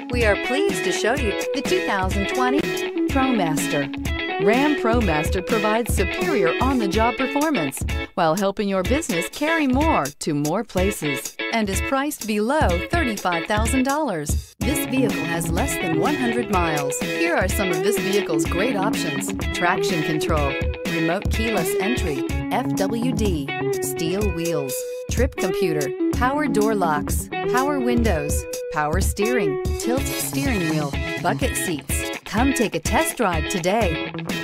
We are pleased to show you the 2020 ProMaster. Ram ProMaster provides superior on-the-job performance while helping your business carry more to more places and is priced below $35,000. This vehicle has less than 100 miles. Here are some of this vehicle's great options: traction control, remote keyless entry, FWD, steel wheels, trip computer, power door locks, power windows, power steering, tilt steering wheel, bucket seats. Come take a test drive today.